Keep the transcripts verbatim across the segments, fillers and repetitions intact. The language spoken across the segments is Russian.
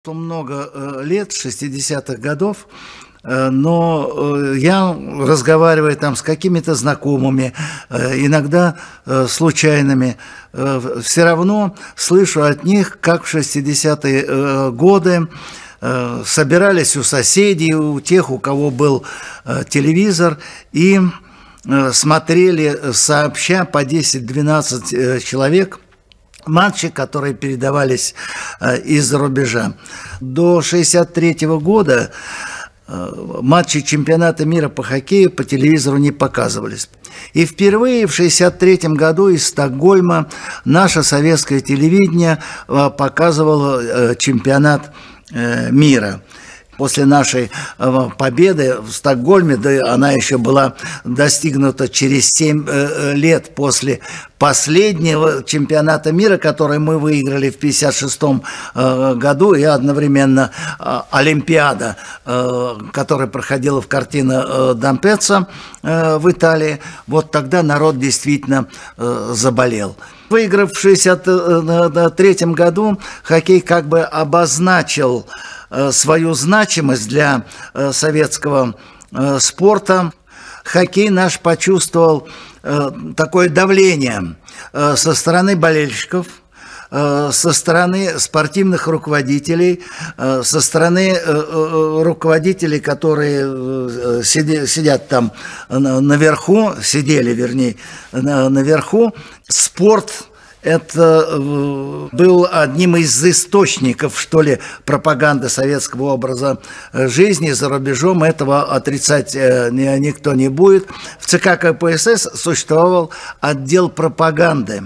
Много э, лет, шестидесятых годов, э, но э, я разговариваю там с какими-то знакомыми, э, иногда э, случайными, э, все равно слышу от них, как в шестидесятые э, годы э, собирались у соседей, у тех, у кого был э, телевизор, и э, смотрели сообща по десять-двенадцать э, человек, матчи, которые передавались э, из-за рубежа. До шестьдесят третьего года э, матчи чемпионата мира по хоккею по телевизору не показывались. И впервые в шестьдесят третьем году из Стокгольма наше советское телевидение э, показывало э, чемпионат э, мира. После нашей э, победы в Стокгольме, да, она еще была достигнута через семь э, лет после последнего чемпионата мира, который мы выиграли в пятьдесят шестом э, году, и одновременно э, Олимпиада, э, которая проходила в Кортино э, Дампеццо э, в Италии. Вот тогда народ действительно э, заболел. Выиграв в шестьдесят третьем году, хоккей как бы обозначил свою значимость для советского спорта. Хоккей наш почувствовал такое давление со стороны болельщиков, со стороны спортивных руководителей, со стороны руководителей, которые сидят там наверху, сидели, вернее, наверху. Спорт – это был одним из источников, что ли, пропаганды советского образа жизни за рубежом. Этого отрицать никто не будет. В ЦК КПСС существовал отдел пропаганды,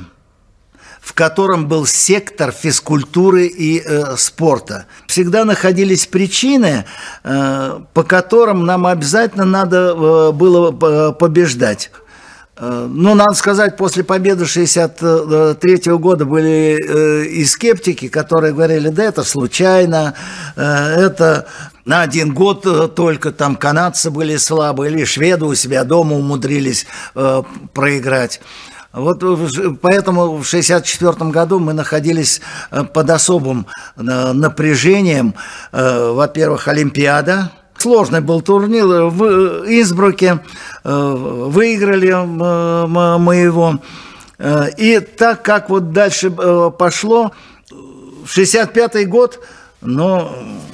в котором был сектор физкультуры и э, спорта. Всегда находились причины, э, по которым нам обязательно надо э, было побеждать. Но, надо сказать, после победы шестьдесят третьего года были э, и скептики, которые говорили, да это случайно, э, это на один год только, там канадцы были слабы, или шведы у себя дома умудрились э, проиграть. Вот поэтому в шестьдесят четвёртом году мы находились под особым напряжением. Во-первых, Олимпиада. Сложный был турнир в Инсбруке, выиграли мы его. И так как вот дальше пошло, в шестьдесят пятый год, ну,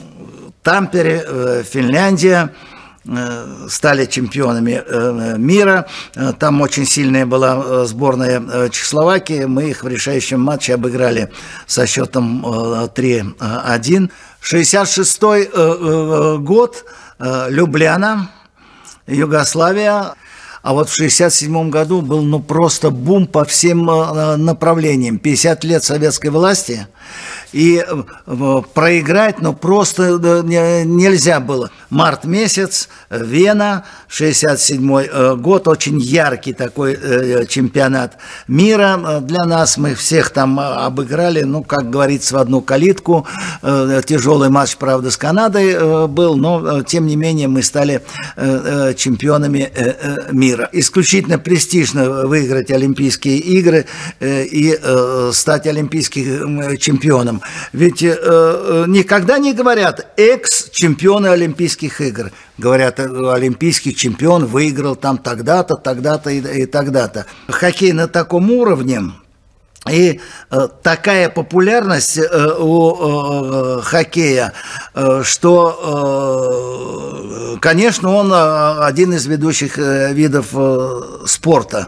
Тампере, Финляндия, стали чемпионами мира. Там очень сильная была сборная Чехословакии. Мы их в решающем матче обыграли со счетом три один. шестьдесят шестой год, Любляна, Югославия. А вот в шестьдесят седьмом году был ну просто бум по всем направлениям. пятьдесят лет советской власти. И проиграть, ну, просто нельзя было. Март месяц, Вена, шестьдесят седьмой год, очень яркий такой чемпионат мира для нас. Мы всех там обыграли, ну, как говорится, в одну калитку. Тяжелый матч, правда, с Канадой был, но, тем не менее, мы стали чемпионами мира. Исключительно престижно выиграть Олимпийские игры и стать олимпийским чемпионом. Ведь э, никогда не говорят экс-чемпионы Олимпийских игр. Говорят, олимпийский чемпион выиграл там тогда-то, тогда-то и, и тогда-то. Хоккей на таком уровне, и э, такая популярность э, у э, хоккея, э, что, э, конечно, он э, один из ведущих э, видов э, спорта.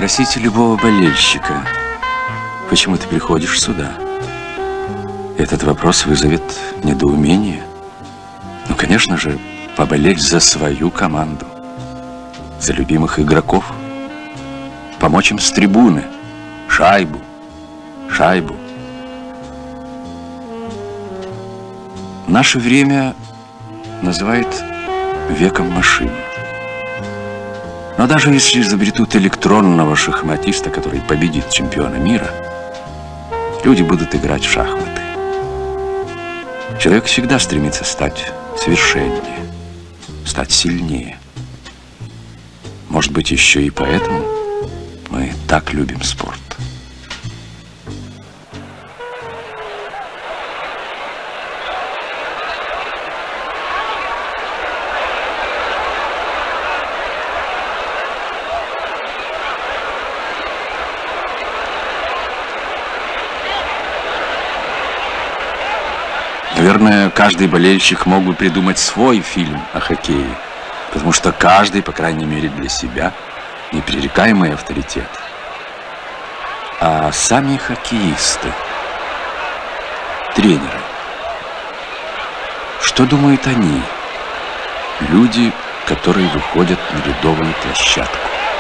Спросите любого болельщика, почему ты приходишь сюда. Этот вопрос вызовет недоумение. Ну, конечно же, поболеть за свою команду, за любимых игроков, помочь им с трибуны, шайбу, шайбу. Наше время называют веком машин. Но даже если изобретут электронного шахматиста, который победит чемпиона мира, люди будут играть в шахматы. Человек всегда стремится стать совершеннее, стать сильнее. Может быть, еще и поэтому мы так любим спорт. Наверное, каждый болельщик мог бы придумать свой фильм о хоккее, потому что каждый, по крайней мере для себя, непререкаемый авторитет. А сами хоккеисты, тренеры, что думают они, люди, которые выходят на ледовую площадку?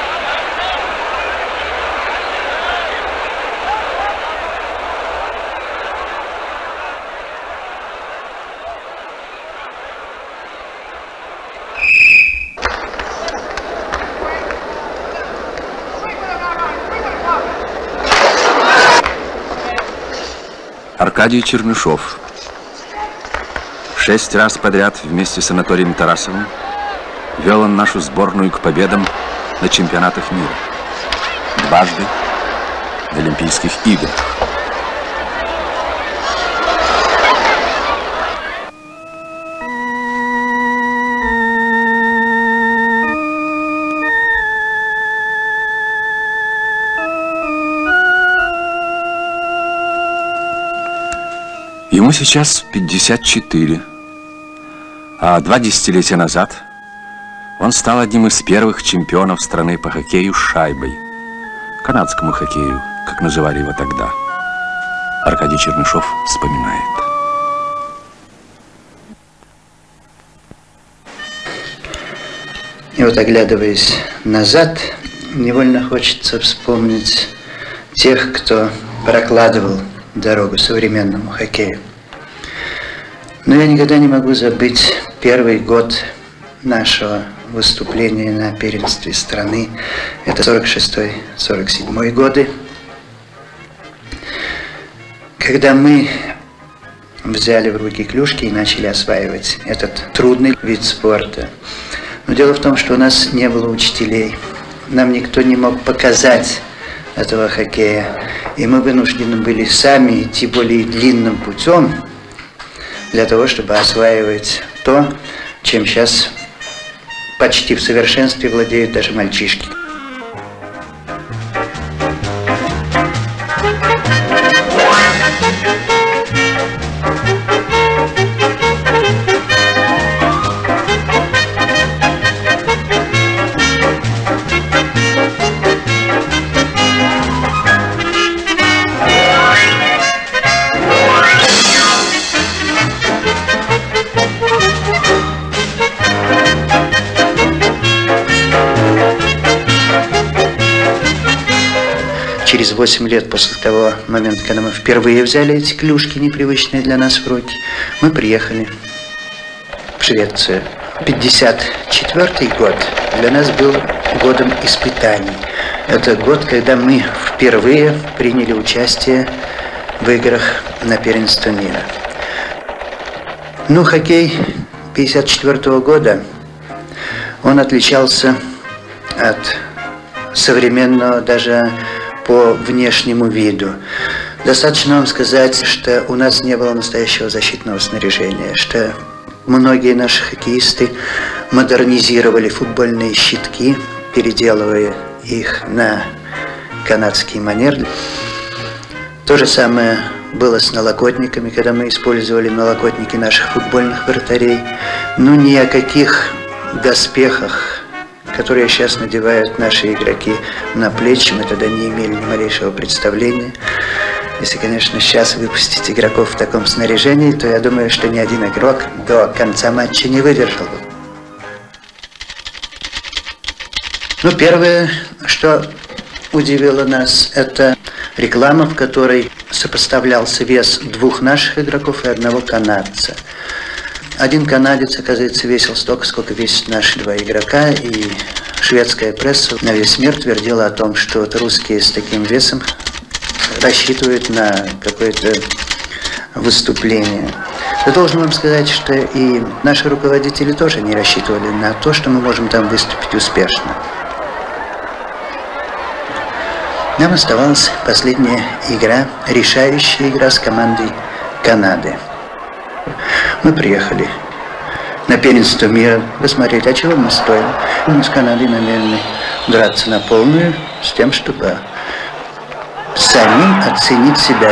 Аркадий Чернышов. Шесть раз подряд вместе с Анатолием Тарасовым вел он нашу сборную к победам на чемпионатах мира. Дважды на Олимпийских играх. Ему сейчас пятьдесят четыре, а два десятилетия назад он стал одним из первых чемпионов страны по хоккею с шайбой, канадскому хоккею, как называли его тогда. Аркадий Чернышов вспоминает. И вот, оглядываясь назад, невольно хочется вспомнить тех, кто прокладывал дорогу современному хоккею. Но я никогда не могу забыть первый год нашего выступления на первенстве страны. Это сорок шестой — сорок седьмой годы, когда мы взяли в руки клюшки и начали осваивать этот трудный вид спорта. Но дело в том, что у нас не было учителей. Нам никто не мог показать этого хоккея. И мы вынуждены были сами идти более длинным путем для того, чтобы осваивать то, чем сейчас почти в совершенстве владеют даже мальчишки. Через восемь лет после того момента, когда мы впервые взяли эти клюшки, непривычные для нас в руки, мы приехали в Швецию. пятьдесят четвёртый год для нас был годом испытаний. Это год, когда мы впервые приняли участие в играх на первенство мира. Ну, хоккей пятьдесят четвёртого года, он отличался от современного даже по внешнему виду. Достаточно вам сказать, что у нас не было настоящего защитного снаряжения, что многие наши хоккеисты модернизировали футбольные щитки, переделывая их на канадский манер. То же самое было с налокотниками, когда мы использовали налокотники наших футбольных вратарей. Ну, ни о каких доспехах, которые сейчас надевают наши игроки на плечи, мы тогда не имели ни малейшего представления. Если, конечно, сейчас выпустить игроков в таком снаряжении, то я думаю, что ни один игрок до конца матча не выдержал бы. Ну, первое, что удивило нас, это реклама, в которой сопоставлялся вес двух наших игроков и одного канадца. Один канадец, оказывается, весил столько, сколько весят наши два игрока, и шведская пресса на весь мир твердила о том, что вот русские с таким весом рассчитывают на какое-то выступление. Я должен вам сказать, что и наши руководители тоже не рассчитывали на то, что мы можем там выступить успешно. Нам оставалась последняя игра, решающая игра с командой Канады. Мы приехали на первенство мира посмотреть, а чего мы стоим. Мы с Канадой намерены драться на полную, с тем, чтобы самим оценить себя.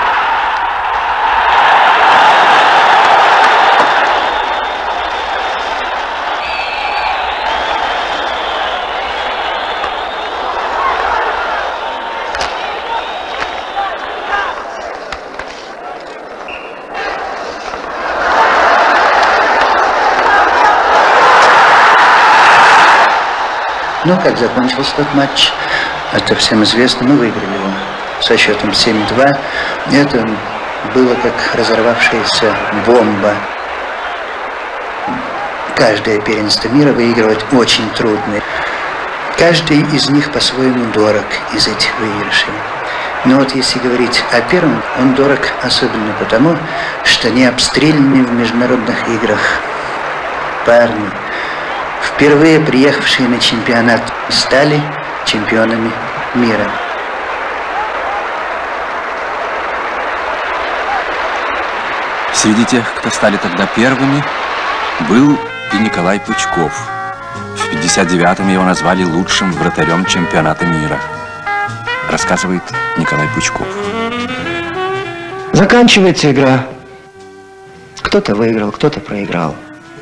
Ну, как закончился тот матч, это всем известно, мы выиграли его со счетом семь-два. Это было как разорвавшаяся бомба. Каждое первенство мира выигрывать очень трудно. Каждый из них по-своему дорог из этих выигрышей. Но вот если говорить о первом, он дорог особенно потому, что не обстрелянные в международных играх парни, впервые приехавшие на чемпионат, стали чемпионами мира. Среди тех, кто стали тогда первыми, был и Николай Пучков. В пятьдесят девятом его назвали лучшим вратарем чемпионата мира. Рассказывает Николай Пучков. Заканчивается игра. Кто-то выиграл, кто-то проиграл.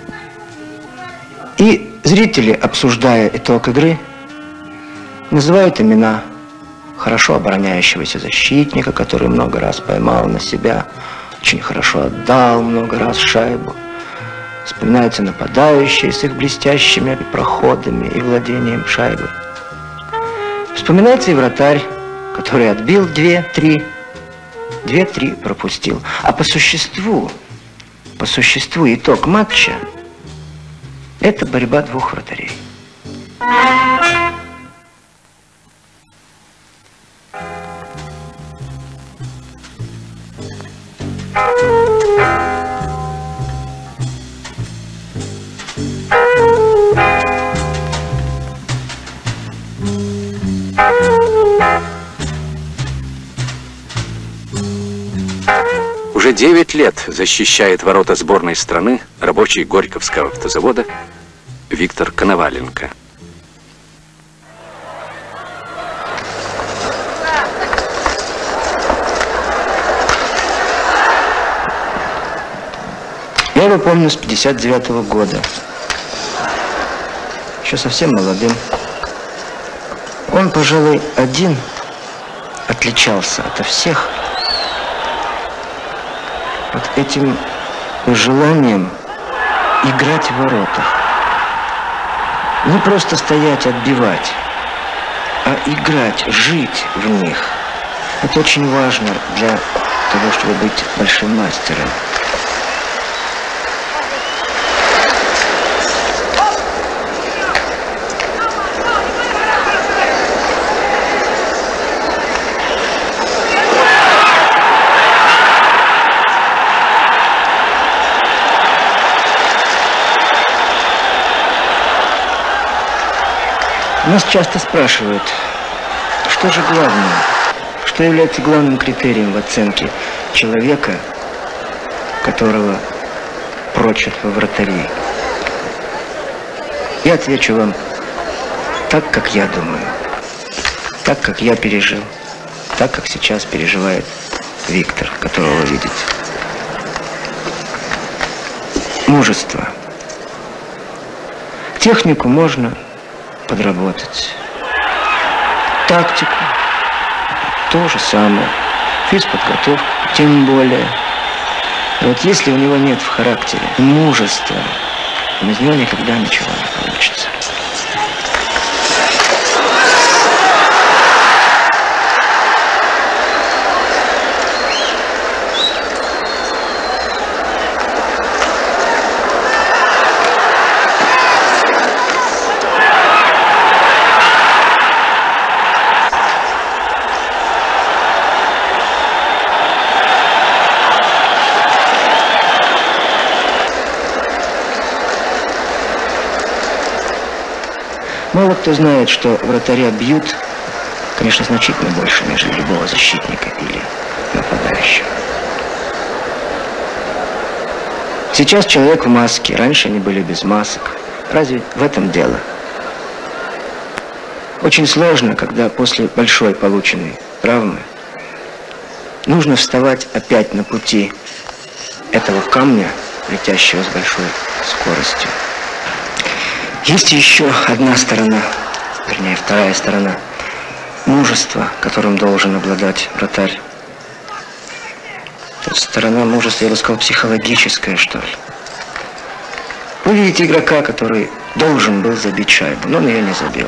И зрители, обсуждая итог игры, называют имена хорошо обороняющегося защитника, который много раз поймал на себя, очень хорошо отдал много раз шайбу. Вспоминаются нападающие с их блестящими проходами и владением шайбой. Вспоминается и вратарь, который отбил две-три, две-три пропустил. А по существу, по существу итог матча – это борьба двух вратарей. Уже девять лет защищает ворота сборной страны рабочий Горьковского автозавода Виктор Коноваленко. Я его помню с пятьдесят девятого года. Еще совсем молодым. Он, пожалуй, один отличался ото всех вот этим желанием играть в воротах. Не просто стоять, отбивать, а играть, жить в них. Это очень важно для того, чтобы быть большим мастером. Нас часто спрашивают, что же главное, что является главным критерием в оценке человека, которого прочат во вратари. Я отвечу вам так, как я думаю, так, как я пережил, так, как сейчас переживает Виктор, которого вы видите. Мужество. Технику можно подработать. Тактику то же самое. Физподготовку тем более. И вот если у него нет в характере мужества, из него никогда ничего не получится. Мало кто знает, что вратаря бьют, конечно, значительно больше, нежели любого защитника или нападающего. Сейчас человек в маске, раньше они были без масок. Разве в этом дело? Очень сложно, когда после большой полученной травмы нужно вставать опять на пути этого камня, летящего с большой скоростью. Есть еще одна сторона, вернее, вторая сторона мужества, которым должен обладать вратарь. Это сторона мужества, я бы сказал, психологическая, что ли. Вы видите игрока, который должен был забить шайбу, но он ее не забил.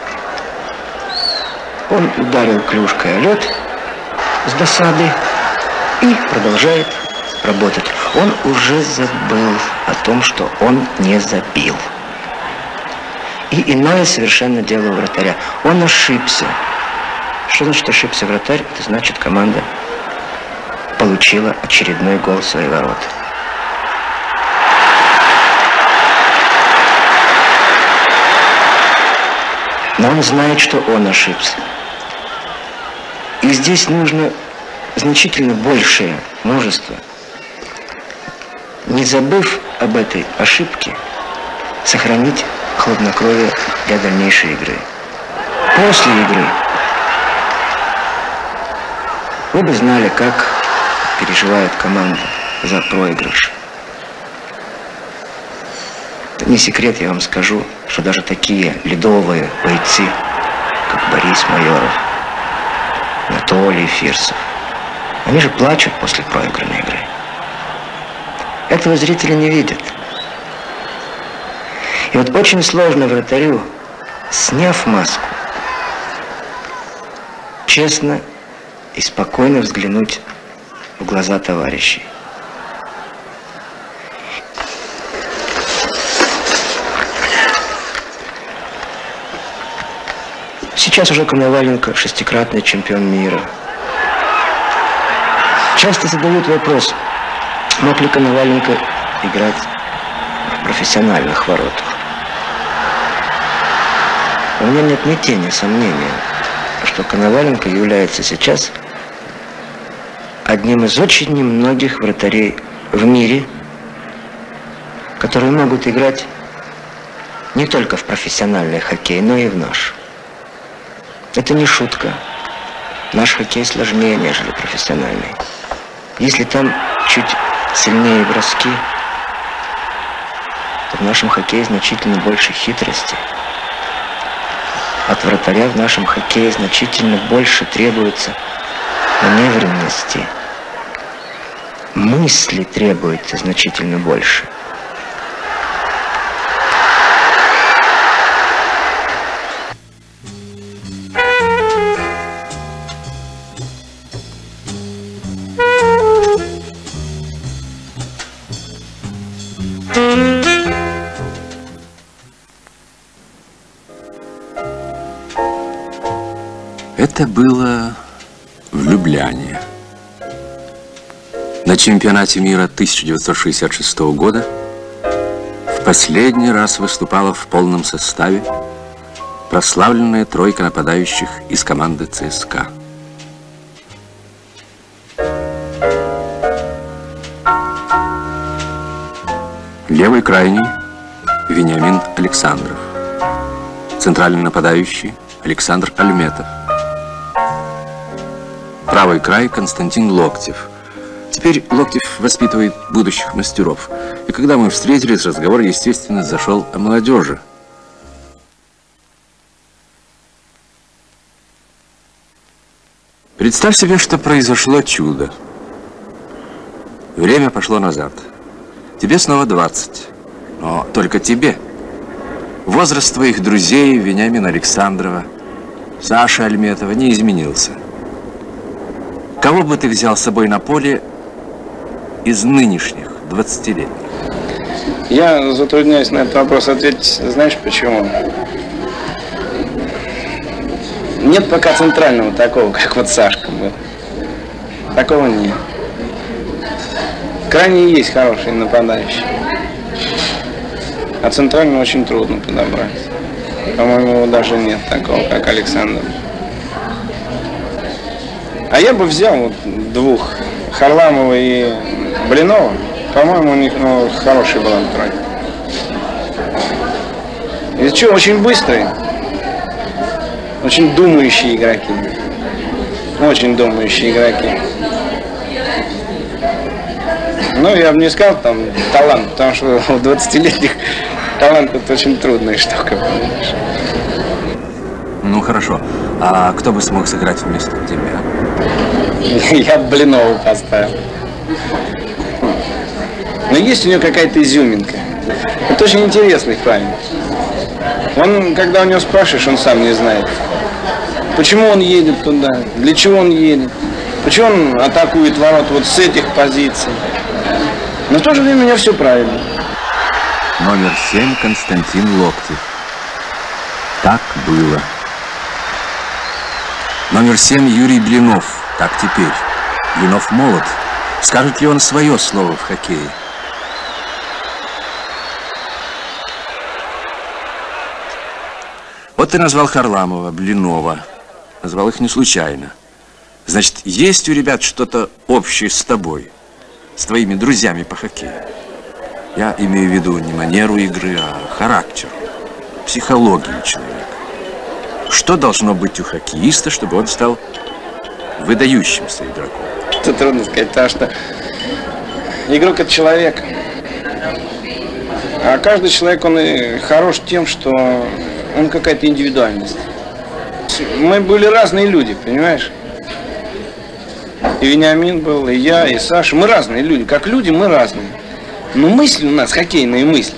Он ударил клюшкой о лед с досады и продолжает работать. Он уже забыл о том, что он не забил. И иное совершенно дело у вратаря. Он ошибся. Что значит ошибся вратарь? Это значит, команда получила очередной гол в свои ворота. Но он знает, что он ошибся. И здесь нужно значительно большее мужество. Не забыв об этой ошибке, сохранить хладнокровие для дальнейшей игры. После игры вы бы знали, как переживает команда за проигрыш. Это не секрет, я вам скажу, что даже такие ледовые бойцы, как Борис Майоров, Анатолий Фирсов, они же плачут после проигранной игры. Этого зрители не видят. И вот очень сложно вратарю, сняв маску, честно и спокойно взглянуть в глаза товарищей. Сейчас уже Коноваленко шестикратный чемпион мира. Часто задают вопрос, мог ли Коноваленко играть в профессиональных воротах. У меня нет ни тени сомнения, что Коноваленко является сейчас одним из очень немногих вратарей в мире, которые могут играть не только в профессиональный хоккей, но и в наш. Это не шутка. Наш хоккей сложнее, нежели профессиональный. Если там чуть сильнее броски, то в нашем хоккее значительно больше хитрости. От вратаря в нашем хоккее значительно больше требуется маневренности. Мысли требуется значительно больше. Это было в Любляне. На чемпионате мира тысяча девятьсот шестьдесят шестого года в последний раз выступала в полном составе прославленная тройка нападающих из команды ЦСКА. Левый крайний Вениамин Александров. Центральный нападающий Александр Альметов. Правый край Константин Локтев. Теперь Локтев воспитывает будущих мастеров. И когда мы встретились, разговор, естественно, зашел о молодежи. Представь себе, что произошло чудо. Время пошло назад. Тебе снова двадцать. Но только тебе. Возраст твоих друзей, Вениамина Александрова, Саши Альметова, не изменился. Кого бы ты взял с собой на поле из нынешних двадцатилетних? Я затрудняюсь на этот вопрос ответить. Знаешь почему? Нет пока центрального такого, как вот Сашка был. Такого нет. Крайне есть хорошие нападающие. А центрального очень трудно подобрать. По-моему, его даже нет такого, как Александр. А я бы взял вот двух, Харламова и Блинова. По-моему, у них ну, хороший был тройка. И что, очень быстрые, очень думающие игроки. Очень думающие игроки. Ну, я бы не сказал там талант, потому что у двадцатилетних талант это очень трудная штука, понимаешь? Ну, хорошо. А кто бы смог сыграть вместо тебя? Я бы Блинова поставил. Но есть у него какая-то изюминка. Это очень интересный парень. Он, когда у него спрашиваешь, он сам не знает. Почему он едет туда? Для чего он едет? Почему он атакует ворот вот с этих позиций? Но в то же время у него все правильно. Номер семь Константин Локтев. Так было. Номер семь Юрий Блинов. Так теперь. Блинов молод. Скажет ли он свое слово в хоккее? Вот ты назвал Харламова, Блинова. Назвал их не случайно. Значит, есть у ребят что-то общее с тобой, с твоими друзьями по хоккею. Я имею в виду не манеру игры, а характер, психологию человека. Что должно быть у хоккеиста, чтобы он стал выдающимся игроком? Это трудно сказать, потому что игрок – это человек. А каждый человек, он и хорош тем, что он какая-то индивидуальность. Мы были разные люди, понимаешь? И Вениамин был, и я, и Саша. Мы разные люди. Как люди мы разные. Но мысль у нас, хоккейная мысль,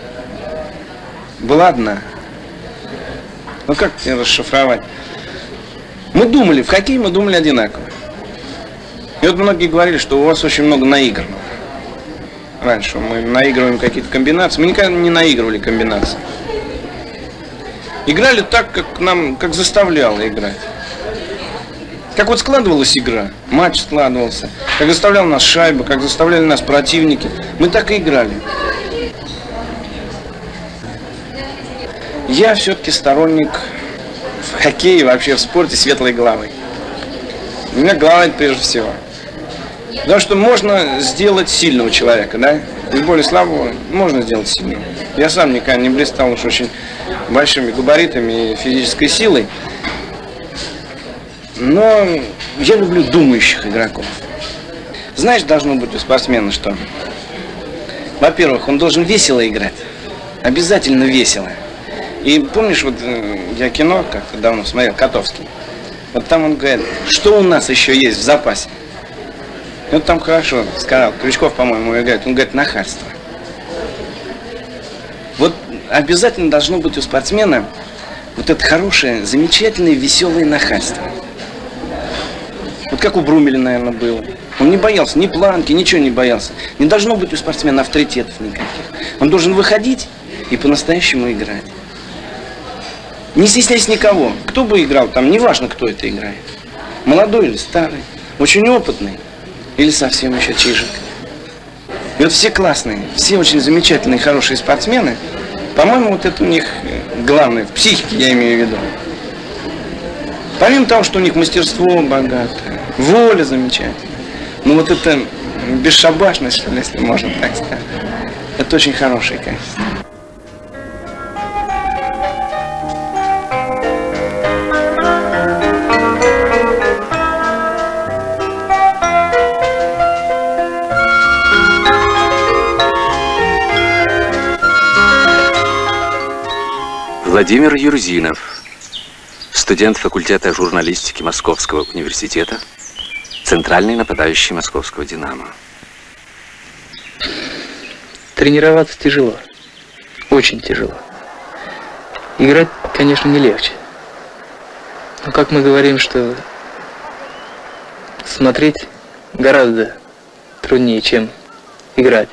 была одна. Ну как тебе расшифровать? Мы думали, в хоккее мы думали одинаково. И вот многие говорили, что у вас очень много наигранного. Раньше мы наигрываем какие-то комбинации. Мы никогда не наигрывали комбинации. Играли так, как нам, как заставляло играть. Как вот складывалась игра, матч складывался, как заставлял нас шайба, как заставляли нас противники. Мы так и играли. Я все-таки сторонник в хоккее, вообще в спорте светлой головы. У меня голова это прежде всего. Потому что можно сделать сильного человека, да? Из более слабого можно сделать сильного. Я сам никогда не блистал уж очень большими габаритами и физической силой. Но я люблю думающих игроков. Знаешь, должно быть у спортсмена что? Во-первых, он должен весело играть. Обязательно весело. И помнишь, вот я кино как-то давно смотрел, Котовский. Вот там он говорит, что у нас еще есть в запасе? И вот там хорошо сказал, Крючков, по-моему, играет. Он говорит, нахальство. Вот обязательно должно быть у спортсмена вот это хорошее, замечательное, веселое нахальство. Вот как у Брумеля, наверное, было. Он не боялся ни планки, ничего не боялся. Не должно быть у спортсмена авторитетов никаких. Он должен выходить и по-настоящему играть. Не стесняясь никого. Кто бы играл там, неважно, кто это играет. Молодой или старый, очень опытный или совсем еще чижик. И вот все классные, все очень замечательные, хорошие спортсмены, по-моему, вот это у них главное, в психике я имею в виду. Помимо того, что у них мастерство богатое, воля замечательная, ну вот это бесшабашность, что ли, если можно так сказать, это очень хорошее качество. Владимир Юрзинов. студент факультета журналистики Московского университета, центральный нападающий московского «Динамо». Тренироваться тяжело. Очень тяжело. Играть, конечно, не легче. Но как мы говорим, что смотреть гораздо труднее, чем играть.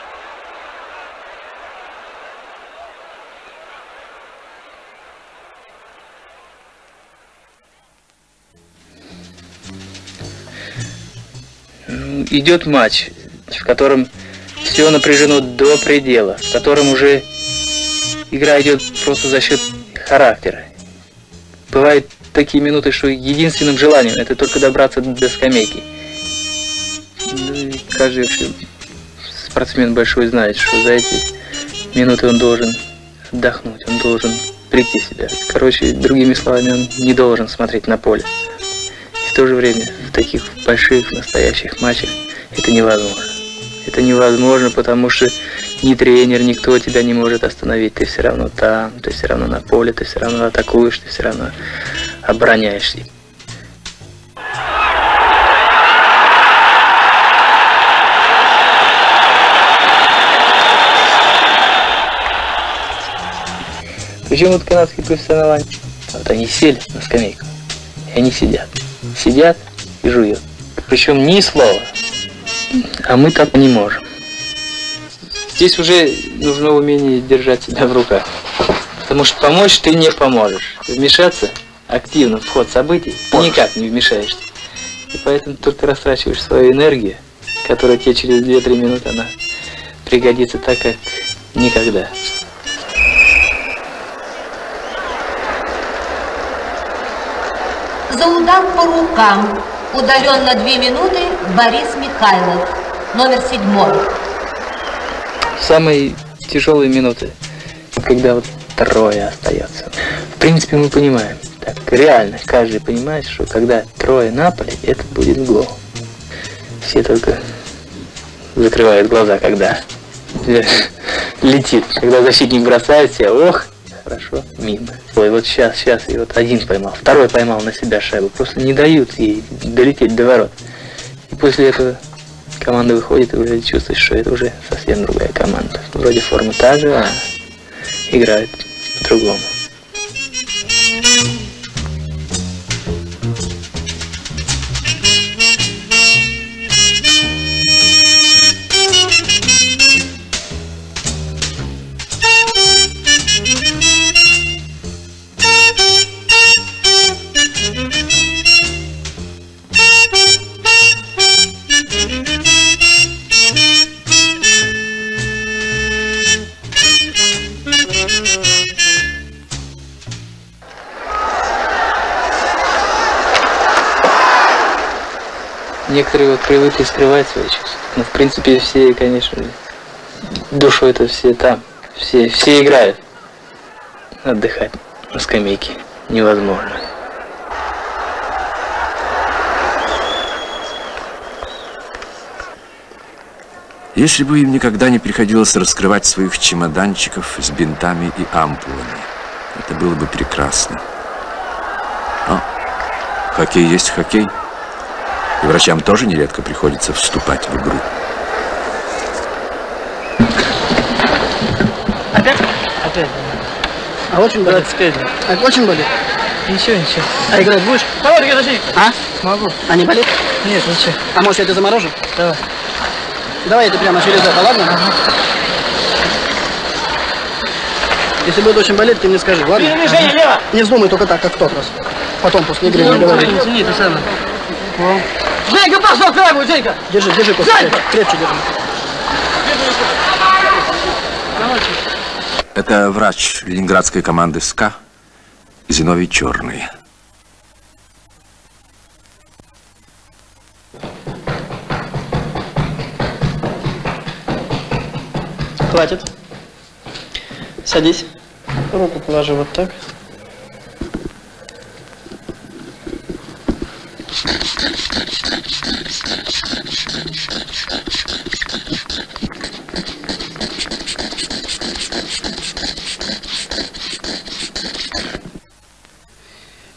Идет матч, в котором все напряжено до предела, в котором уже игра идет просто за счет характера. Бывают такие минуты, что единственным желанием это только добраться до скамейки. Ну и каждый спортсмен большой знает, что за эти минуты он должен отдохнуть, он должен прийти в себя. Короче, другими словами, он не должен смотреть на поле. И в то же время в таких больших настоящих матчах это невозможно. Это невозможно, потому что ни тренер, никто тебя не может остановить. Ты все равно там, ты все равно на поле, ты все равно атакуешь, ты все равно обороняешься. Почему вот канадские профессионалы? Вот они сели на скамейку, и они сидят. Сидят и жуют. Причем ни слова. А мы так не можем. Здесь уже нужно умение держать себя в руках. Потому что помочь ты не поможешь. Вмешаться активно в ход событий ты никак не вмешаешься. И поэтому только растрачиваешь свою энергию, которая тебе через две-три минуты она пригодится так, как никогда. За удар по рукам удален на две минуты Борис Михайлов, номер седьмой. Самые тяжелые минуты, когда вот трое остается. В принципе, мы понимаем, так реально, каждый понимает, что когда трое на поле, это будет гол. Все только закрывают глаза, когда летит, когда защитник бросает себя, ох, хорошо, мимо. Ой, вот сейчас, сейчас, и вот один поймал, второй поймал на себя шайбу, просто не дают ей долететь до ворот. И после этого команда выходит, и уже чувствуешь, что это уже совсем другая команда. Вроде форма та же, а играют по-другому. Некоторые вот привыкли скрывать свои чувства. Но в принципе все, конечно, душой-то все там. Все, все играют. Отдыхать на скамейке невозможно. Если бы им никогда не приходилось раскрывать своих чемоданчиков с бинтами и ампулами, это было бы прекрасно. Но хоккей есть хоккей. И врачам тоже нередко приходится вступать в игру. Опять? Опять. А очень болит? двадцать пять. А очень болит? Ничего, ничего. А играть будешь? Давай, подожди. А? Могу. А не болит? Нет, ничего. А может я тебя заморожу? Давай. Давай это прямо через это, ладно? Ага. Если будет очень болеть, ты мне скажи, ладно? Перемещение, лево! Не вздумай только так, как в тот раз. Потом, после игры, не говори. Извини, ты сам. Женька, пошел, край, Женька! Держи, держи, Костя, крепче, крепче держи. Это врач ленинградской команды СКА Зиновий Черный. Хватит. Садись. Руку положи вот так.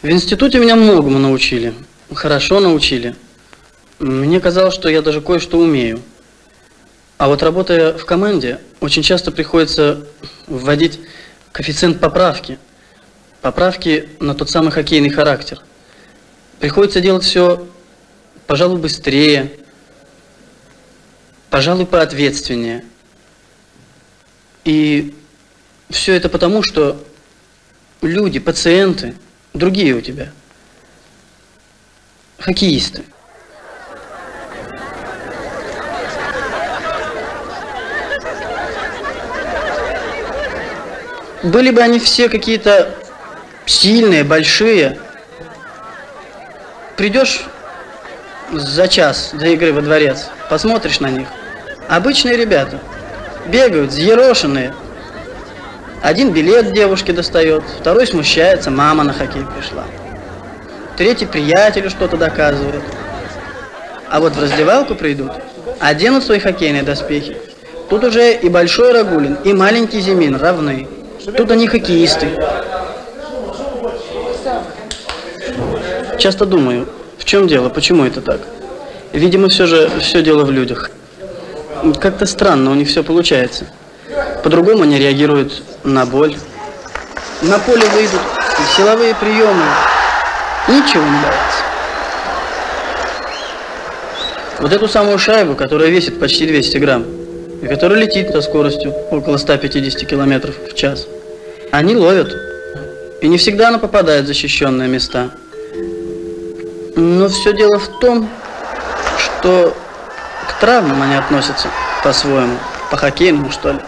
В институте меня многому научили, хорошо научили. Мне казалось, что я даже кое-что умею. А вот работая в команде, очень часто приходится вводить коэффициент поправки. Поправки на тот самый хоккейный характер. Приходится делать все, пожалуй, быстрее, пожалуй, поответственнее. И все это потому, что люди, пациенты, другие у тебя, хоккеисты. Были бы они все какие-то сильные, большие, придешь за час до игры во дворец, посмотришь на них. Обычные ребята, бегают, взъерошенные. Один билет девушке достает, второй смущается, мама на хоккей пришла. Третий приятелю что-то доказывает. А вот в раздевалку придут, оденут свои хоккейные доспехи. Тут уже и большой Рагулин, и маленький Зимин равны. Тут они хоккеисты. Часто думаю, в чем дело, почему это так? Видимо, все же все дело в людях. Как-то странно у них все получается. По-другому они реагируют на боль. На поле выйдут, силовые приемы. Ничего не боятся. Вот эту самую шайбу, которая весит почти двести грамм, и которая летит со скоростью около ста пятидесяти километров в час, они ловят. И не всегда она попадает в защищенные места. Но все дело в том, что к травмам они относятся по-своему, по-хоккейному, что ли.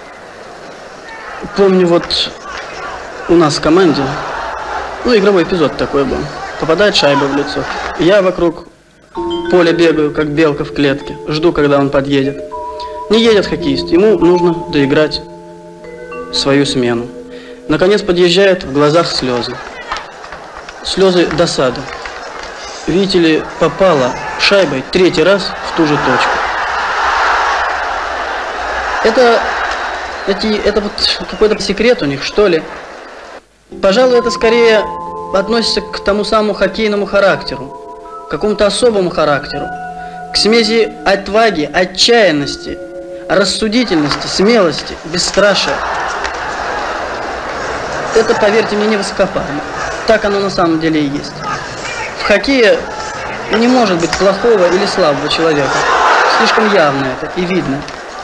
Помню, вот у нас в команде, ну, игровой эпизод такой был. Попадает шайба в лицо. Я вокруг поля бегаю, как белка в клетке. Жду, когда он подъедет. Не едет хоккеист, ему нужно доиграть свою смену. Наконец подъезжает, в глазах слезы. Слезы досады. Видите ли, попала шайбой третий раз в ту же точку. Это, эти, это вот какой-то секрет у них, что ли. Пожалуй, это скорее относится к тому самому хоккейному характеру, к какому-то особому характеру, к смеси отваги, отчаянности, рассудительности, смелости, бесстрашия. Это, поверьте мне, не высокопарно. Так оно на самом деле и есть. В хоккее не может быть плохого или слабого человека. Слишком явно это и видно.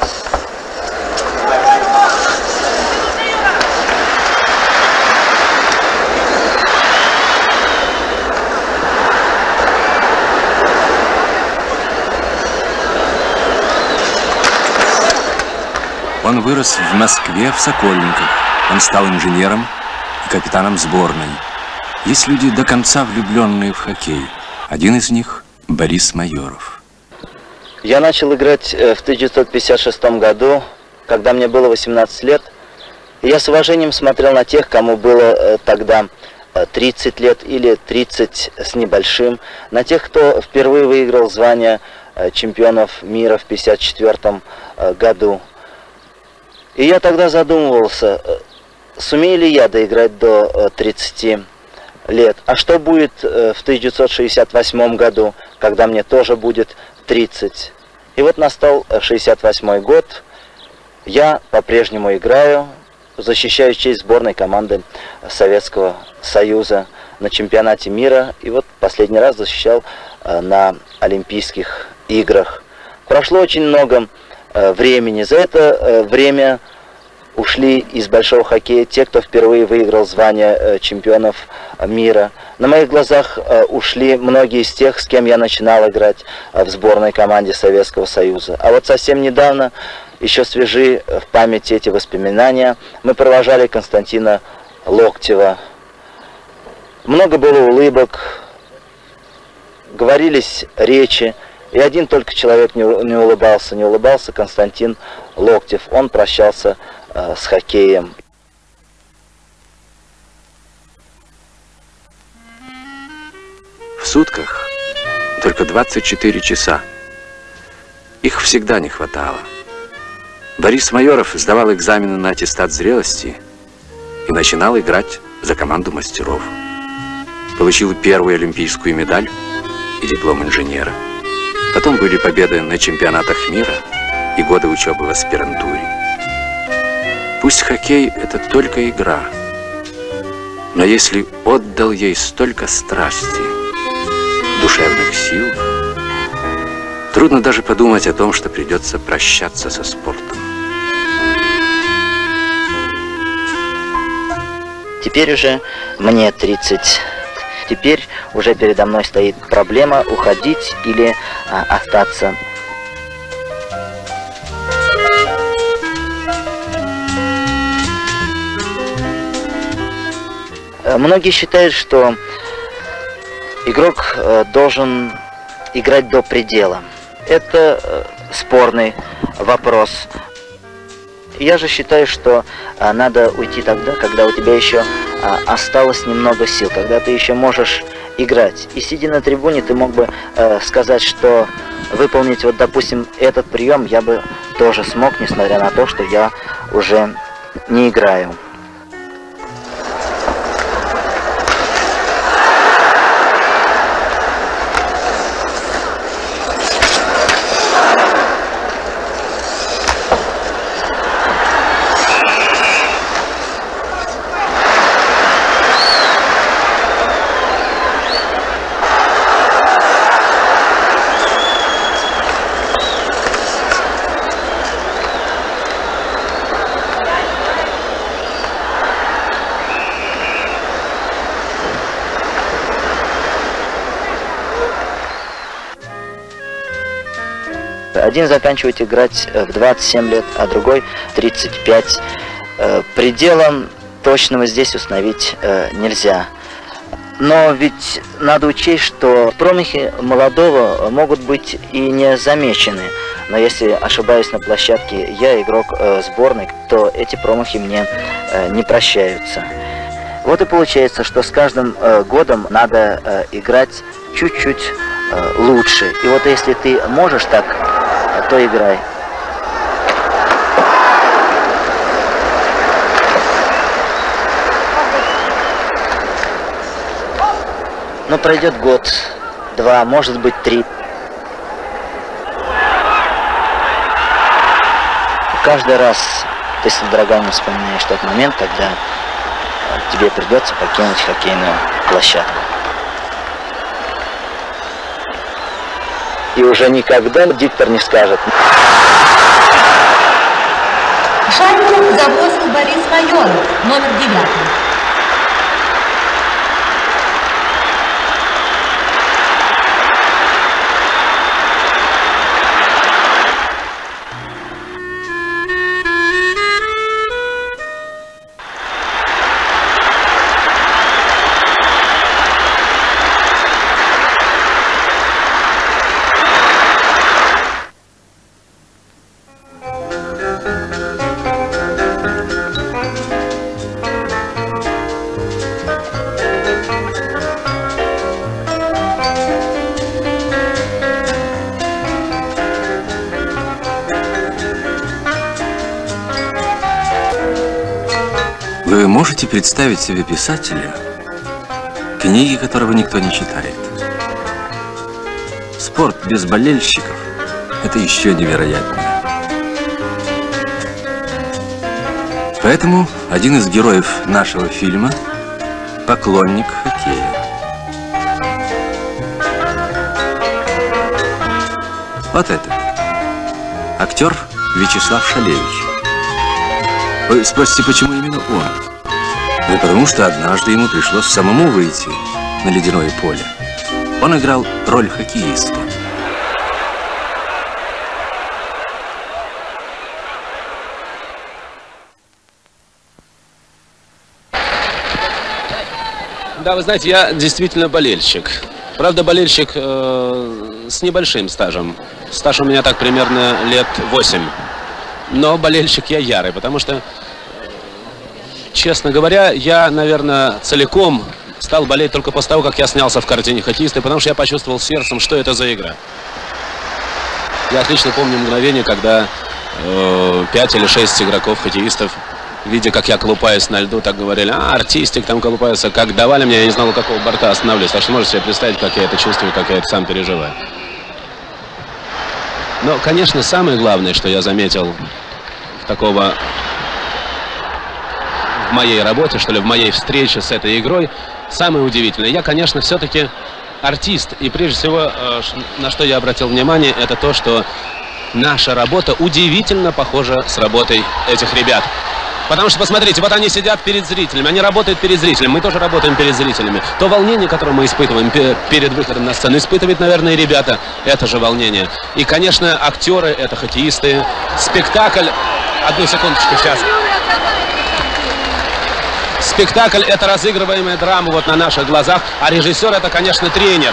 Он вырос в Москве, в Сокольниках. Он стал инженером и капитаном сборной. Есть люди до конца влюбленные в хоккей. Один из них – Борис Майоров. Я начал играть в тысяча девятьсот пятьдесят шестом году, когда мне было восемнадцать лет. И я с уважением смотрел на тех, кому было тогда тридцать лет или тридцать с небольшим. На тех, кто впервые выиграл звание чемпионов мира в пятьдесят четвёртом году. И я тогда задумывался, сумею ли я доиграть до тридцати лет. А что будет в тысяча девятьсот шестьдесят восьмом году, когда мне тоже будет тридцать? И вот настал шестьдесят восьмой год. Я по-прежнему играю, защищаю честь сборной команды Советского Союза на чемпионате мира. И вот последний раз защищал на Олимпийских играх. Прошло очень много времени. За это время ушли из большого хоккея те, кто впервые выиграл звание чемпионов мира. На моих глазах ушли многие из тех, с кем я начинал играть в сборной команде Советского Союза. А вот совсем недавно, еще свежи в памяти эти воспоминания, мы провожали Константина Локтева. Много было улыбок, говорились речи. И один только человек не, не улыбался, не улыбался Константин Локтев. Он прощался э, с хоккеем. В сутках только двадцать четыре часа. Их всегда не хватало. Борис Майоров сдавал экзамены на аттестат зрелости и начинал играть за команду мастеров. получил первую олимпийскую медаль и диплом инженера. Потом были победы на чемпионатах мира и годы учебы в аспирантуре. Пусть хоккей – это только игра, но если отдал ей столько страсти, душевных сил, трудно даже подумать о том, что придется прощаться со спортом. Теперь уже мне тридцать. Теперь уже передо мной стоит проблема уходить или а, остаться. Многие считают, что игрок э, должен играть до предела. Это э, спорный вопрос. Я же считаю, что а, надо уйти тогда, когда у тебя еще а, осталось немного сил, когда ты еще можешь играть. И сидя на трибуне, ты мог бы а, сказать, что выполнить, вот, допустим, этот прием я бы тоже смог, несмотря на то, что я уже не играю. Один заканчивает играть в двадцать семь лет, а другой в тридцать пять. Пределом точного здесь установить нельзя. Но ведь надо учесть, что промахи молодого могут быть и не замечены. Но если ошибаюсь на площадке, я игрок сборной, то эти промахи мне не прощаются. Вот и получается, что с каждым годом надо играть чуть-чуть лучше. И вот если ты можешь так, то играй. Но пройдет год, два, может быть, три. Каждый раз ты с содроганием вспоминаешь тот момент, когда тебе придется покинуть хоккейную площадку. И уже никогда диктор не скажет. Шайбу забросил Борис Майоров, номер девятый. Вы можете представить себе писателя, книги которого никто не читает? Спорт без болельщиков – это еще невероятнее. Поэтому один из героев нашего фильма – поклонник хоккея. Вот это. Актер Вячеслав Шалевич. Вы спросите, почему именно он? Да потому что однажды ему пришлось самому выйти на ледяное поле. Он играл роль хоккеиста. Да, вы знаете, я действительно болельщик. Правда, болельщик э, с небольшим стажем. Стаж у меня так примерно лет восемь. Но болельщик я ярый, потому что, честно говоря, я, наверное, целиком стал болеть только после того, как я снялся в картине «Хоккеисты», потому что я почувствовал сердцем, что это за игра. Я отлично помню мгновение, когда э, пять или шесть игроков-хоккеистов видя, как я колупаюсь на льду, так говорили: а, артистик там колупается. Как давали мне, я не знал, у какого борта остановлюсь. Так что можете себе представить, как я это чувствую, как я это сам переживаю. Но, конечно, самое главное, что я заметил в такого... в моей работе, что ли, в моей встрече с этой игрой, самое удивительное. Я, конечно, все-таки артист. И прежде всего, на что я обратил внимание, это то, что наша работа удивительно похожа с работой этих ребят. Потому что, посмотрите, вот они сидят перед зрителями, они работают перед зрителями, мы тоже работаем перед зрителями. То волнение, которое мы испытываем перед выходом на сцену, испытывают, наверное, и ребята это же волнение. И, конечно, актеры, это хоккеисты. Спектакль... Одну секундочку, сейчас. Спектакль — это разыгрываемая драма вот на наших глазах, а режиссер — это, конечно, тренер.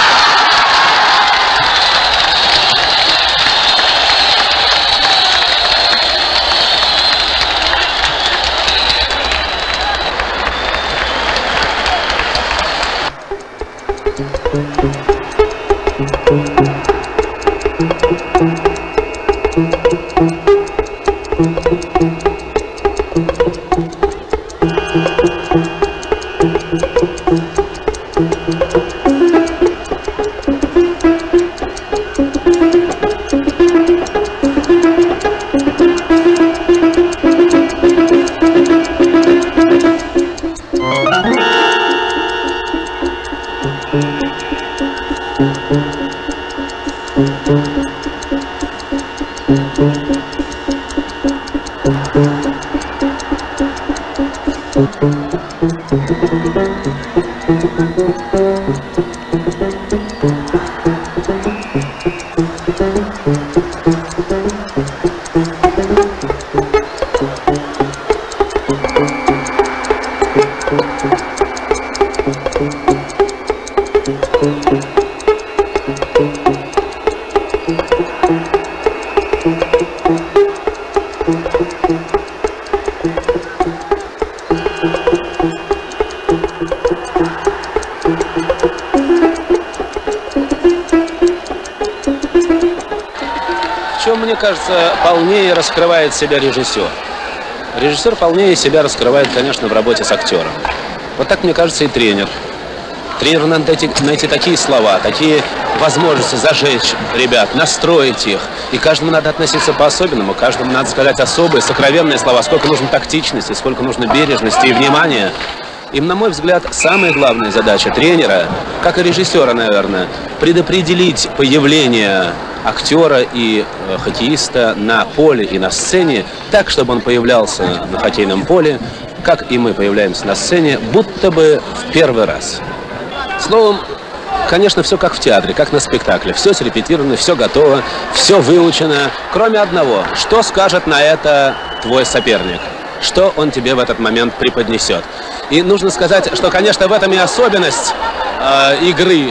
Мне кажется, полнее раскрывает себя режиссер. Режиссер полнее себя раскрывает, конечно, в работе с актером. Вот так, мне кажется, и тренер. Тренеру надо найти, найти такие слова, такие возможности зажечь ребят, настроить их. И каждому надо относиться по-особенному, каждому надо сказать особые, сокровенные слова, сколько нужно тактичности, сколько нужно бережности и внимания. И, на мой взгляд, самая главная задача тренера, как и режиссера, наверное, предопределить появление актера и э, хоккеиста на поле и на сцене так, чтобы он появлялся на хоккейном поле, как и мы появляемся на сцене, будто бы в первый раз. Словом, конечно, все как в театре, как на спектакле. Все срепетировано, все готово, все выучено, кроме одного. Что скажет на это твой соперник? Что он тебе в этот момент преподнесет? И нужно сказать, что, конечно, в этом и особенность э, игры,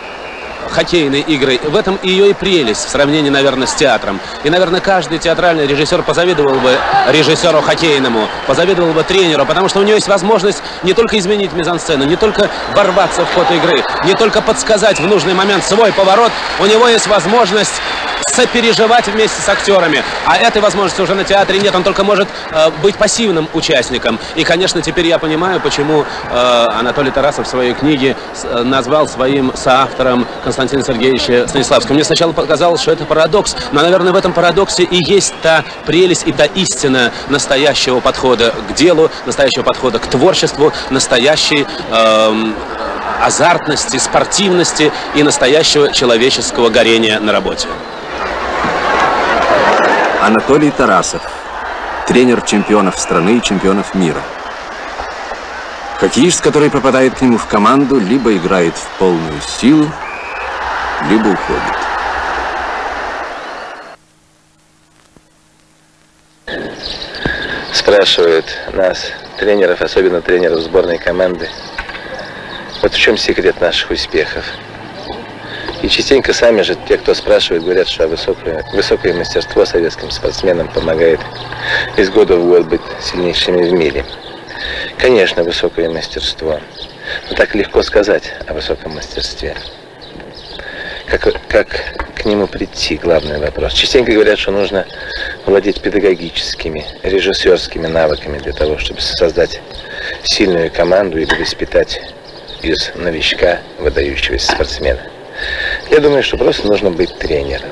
хоккейной игры, в этом ее и прелесть в сравнении, наверное, с театром. И, наверное, каждый театральный режиссер позавидовал бы режиссеру хоккейному, позавидовал бы тренеру, потому что у него есть возможность не только изменить мизансцену, не только ворваться в ход игры, не только подсказать в нужный момент свой поворот, у него есть возможность сопереживать вместе с актерами. А этой возможности уже на театре нет, он только может э, быть пассивным участником. И, конечно, теперь я понимаю, почему э, Анатолий Тарасов в своей книге э, назвал своим соавтором Константина Сергеевича Станиславского. Мне сначала показалось, что это парадокс, но, наверное, в этом парадоксе и есть та прелесть и та истина настоящего подхода к делу, настоящего подхода к творчеству, настоящей э, азартности, спортивности и настоящего человеческого горения на работе. Анатолий Тарасов, тренер чемпионов страны и чемпионов мира. Хоккеист, который попадает к нему в команду, либо играет в полную силу, либо уходит. Спрашивают нас, тренеров, особенно тренеров сборной команды, вот в чем секрет наших успехов. И частенько сами же те, кто спрашивает, говорят, что высокое, высокое мастерство советским спортсменам помогает из года в год быть сильнейшими в мире. Конечно, высокое мастерство. Но так легко сказать о высоком мастерстве. Как, как к нему прийти, главный вопрос. Частенько говорят, что нужно владеть педагогическими, режиссерскими навыками для того, чтобы создать сильную команду или воспитать из новичка выдающегося спортсмена. Я думаю, что просто нужно быть тренером.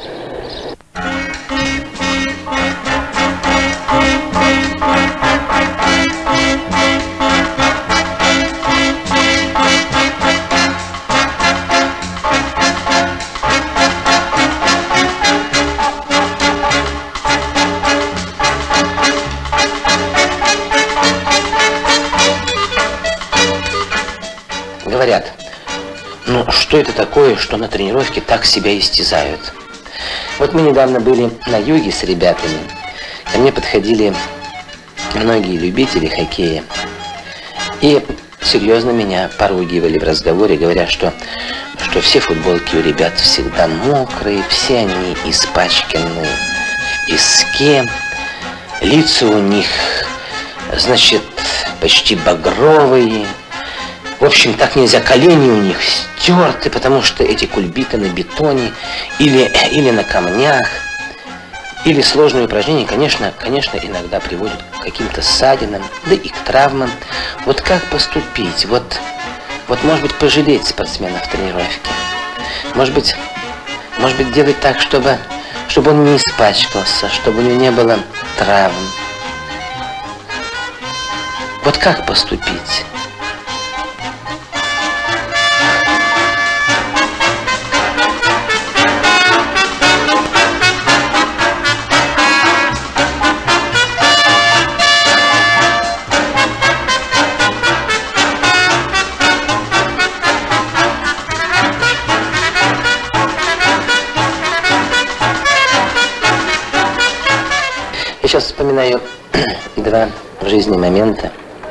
Говорят, ну что это такое, что на тренировке так себя истязают? Вот мы недавно были на юге с ребятами. Ко мне подходили многие любители хоккея. И серьезно меня поругивали в разговоре, говоря, что, что все футболки у ребят всегда мокрые, все они испачканы в песке. Лица у них, значит, почти багровые. В общем, так нельзя, колени у них стерты, потому что эти кульбиты на бетоне или, или на камнях, или сложные упражнения, конечно, конечно, иногда приводят к каким-то ссадинам, да и к травмам. Вот как поступить? Вот, вот может быть, пожалеть спортсмена в тренировке? Может быть, может быть, делать так, чтобы, чтобы он не испачкался, чтобы у него не было травм? Вот как поступить? Я сейчас вспоминаю два в жизни момента.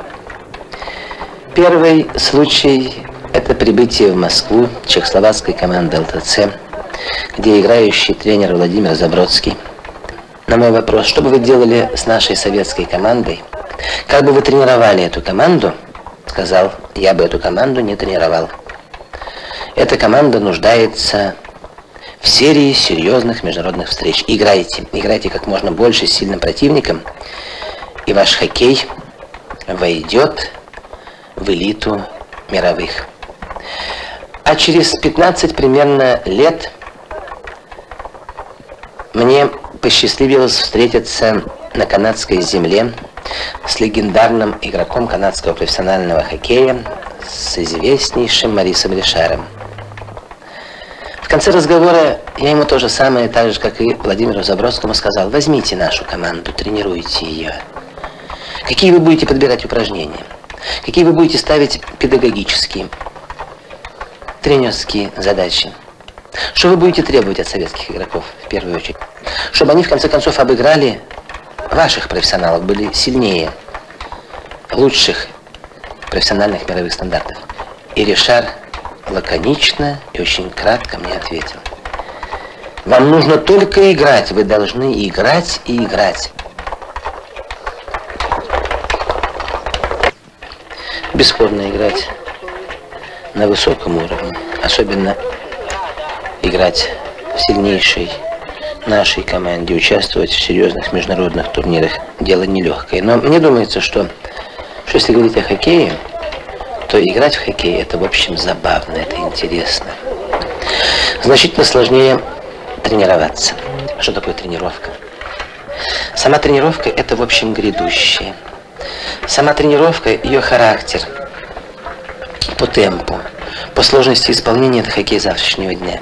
Первый случай – это прибытие в Москву чехословацкой команды эл тэ цэ, где играющий тренер Владимир Забродский. На мой вопрос, что бы вы делали с нашей советской командой, как бы вы тренировали эту команду, сказал, я бы эту команду не тренировал. Эта команда нуждается в серии серьезных международных встреч. Играйте, играйте как можно больше с сильным противником, и ваш хоккей войдет в элиту мировых. А через пятнадцать примерно лет мне посчастливилось встретиться на канадской земле с легендарным игроком канадского профессионального хоккея, с известнейшим Марисом Ришаром. В конце разговора я ему то же самое, так же, как и Владимиру Забродскому, сказал: возьмите нашу команду, тренируйте ее. Какие вы будете подбирать упражнения? Какие вы будете ставить педагогические, тренерские задачи? Что вы будете требовать от советских игроков, в первую очередь? Чтобы они, в конце концов, обыграли ваших профессионалов, были сильнее лучших профессиональных мировых стандартов. И Ришар лаконично и очень кратко мне ответил: вам нужно только играть, вы должны играть и играть. Бесспорно играть на высоком уровне, особенно играть в сильнейшей нашей команде, участвовать в серьезных международных турнирах, дело нелегкое. Но мне думается, что, что если говорить о хоккее, то играть в хоккей — это, в общем, забавно, это интересно. Значительно сложнее тренироваться. Что такое тренировка? Сама тренировка — это, в общем, грядущее. Сама тренировка, ее характер, по темпу, по сложности исполнения — это хоккей завтрашнего дня.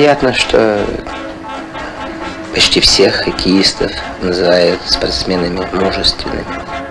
приятно, что почти всех хоккеистов называют спортсменами мужественными.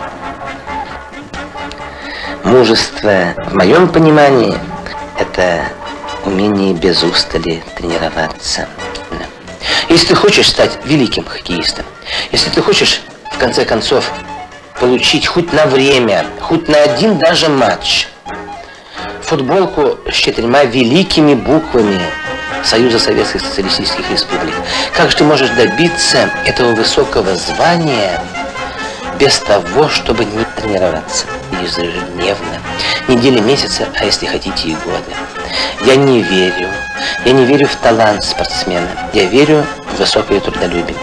Мужество, в моем понимании, это умение без устали тренироваться. Если ты хочешь стать великим хоккеистом, если ты хочешь, в конце концов, получить хоть на время, хоть на один даже матч футболку с четырьмя великими буквами Союза Советских Социалистических Республик, как же ты можешь добиться этого высокого звания без того, чтобы не тренироваться ежедневно, недели, месяца, а если хотите и годы? Я не верю. Я не верю в талант спортсмена. Я верю в высокое трудолюбие.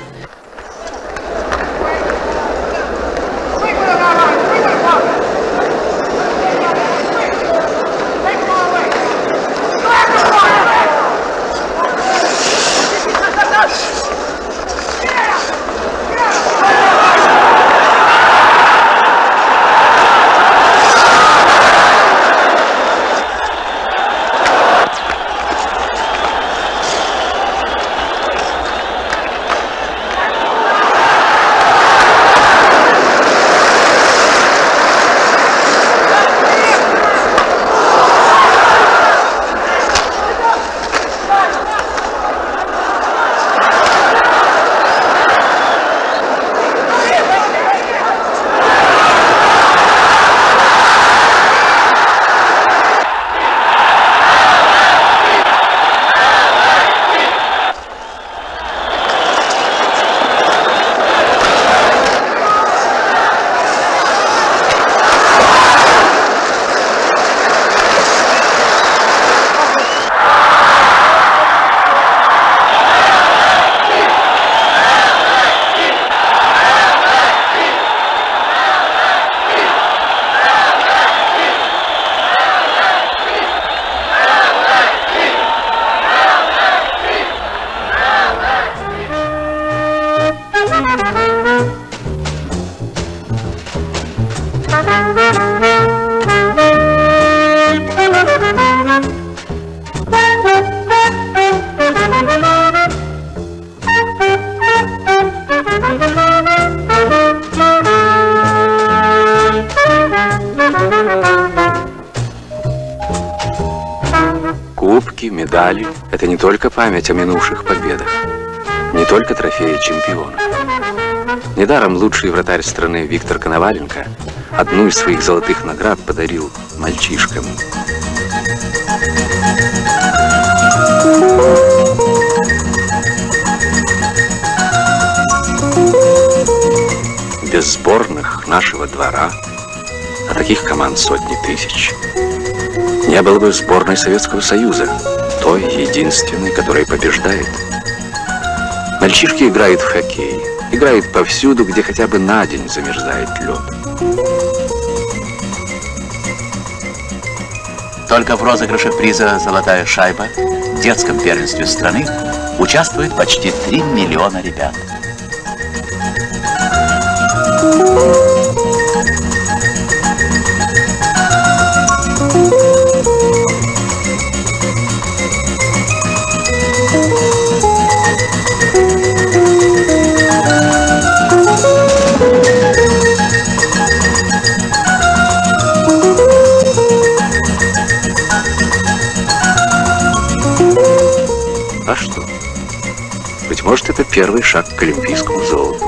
Кубки, медали – это не только память о минувших победах, не только трофеи чемпионов. Недаром лучший вратарь страны Виктор Коноваленко одну из своих золотых наград подарил мальчишкам. Без сборных нашего двора, а таких команд сотни тысяч, не было бы сборной Советского Союза, той единственной, которая побеждает. Мальчишки играют в хоккей, играют повсюду, где хотя бы на день замерзает лед. Только в розыгрыше приза «Золотая шайба» в детском первенстве страны участвует почти три миллиона ребят. А что? Быть может, это первый шаг к олимпийскому золоту.